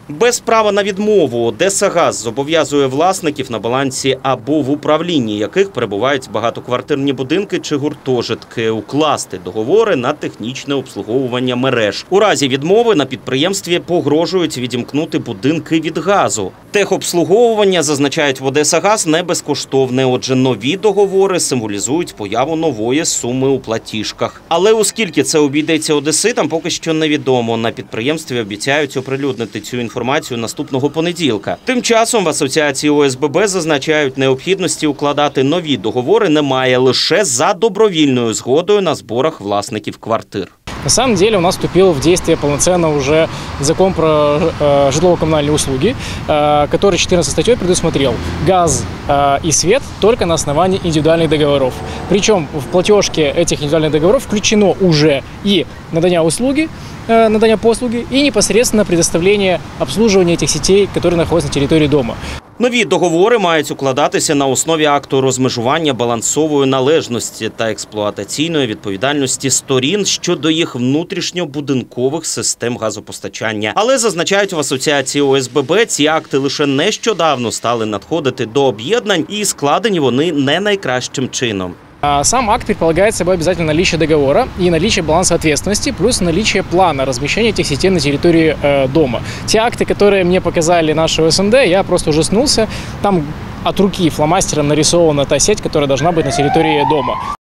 Без права на відмову Одесагаз зобов'язує власників, на балансі або в управлінні яких перебувають багатоквартирні будинки чи гуртожитки, укласти договори на технічне обслуговування мереж. У разі відмови на підприємстві погрожують відімкнути будинки від газу. Техобслуговування, зазначають в Одесагаз, не безкоштовне, отже нові договори символізують появу нової суми у платіжках. Але оскільки це обійдеться одеситам, поки що невідомо. На підприємстві обіцяють оприлюднити цю інформацію наступного понеділка. Тим часом в Асоціації ОСББ зазначають, необхідності укладати нові договори немає, лише за добровільною згодою на зборах власників квартир. На самом деле у нас вступил в действие полноценно уже закон про житлово-коммунальные услуги, который 14 статьей предусмотрел газ и свет только на основании индивидуальных договоров. Причем в платежке этих индивидуальных договоров включено уже и надання услуги, надання послуги и непосредственно предоставление обслуживания этих сетей, которые находятся на территории дома. Нові договори мають укладатися на основі акту розмежування балансової належності та експлуатаційної відповідальності сторін щодо їх внутрішньобудинкових систем газопостачання. Але, зазначають в Асоціації ОСББ, ці акти лише нещодавно стали надходити до об'єднань і складені вони не найкращим чином. Сам акт предполагает собой обязательно наличие договора и наличие баланса ответственности, плюс наличие плана размещения этих сетей на территории дома. Те акты, которые мне показали наши СНД, я просто ужаснулся. Там от руки фломастером нарисована та сеть, которая должна быть на территории дома.